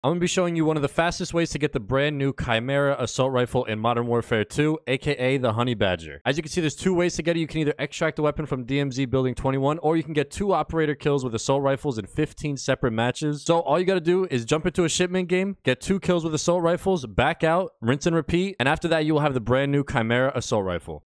I'm going to be showing you one of the fastest ways to get the brand new Chimera assault rifle in Modern Warfare 2, aka the Honey Badger. As you can see, there's two ways to get it. You can either extract the weapon from DMZ Building 21, or you can get 2 operator kills with assault rifles in 15 separate matches. So all you got to do is jump into a shipment game, get 2 kills with assault rifles, back out, rinse and repeat, and after that you will have the brand new Chimera assault rifle.